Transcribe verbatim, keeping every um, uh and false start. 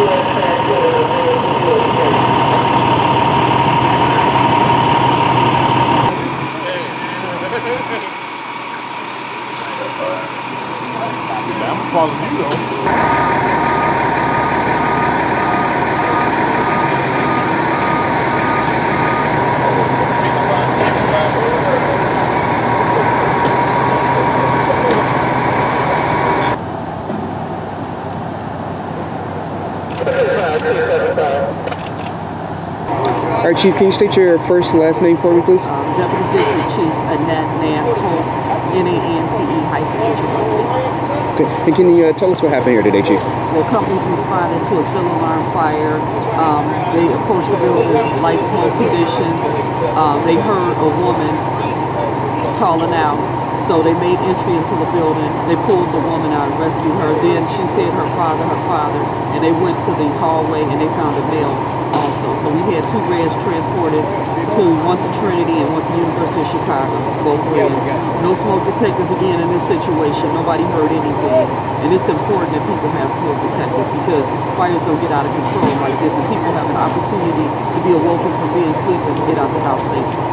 I'm following you though. All right, Chief, can you state your first and last name for me, please? Um, Deputy District Chief Annette Nance Holt, N A N C E hyphen H O L T. Okay, and can you uh, tell us what happened here today, Chief? Well, companies responded to a still alarm fire. Um, they approached the building, light smoke conditions. Um, they heard a woman calling out. So they made entry into the building. They pulled the woman out and rescued her. Then she said her father, her father, and they went to the hallway and they found a male also. So we had two reds transported to one to Trinity and one to the University of Chicago, both red. No smoke detectors again in this situation. Nobody heard anything. And it's important that people have smoke detectors because fires don't get out of control like this and people have an opportunity to be awoken from being asleep and to get out the house safely.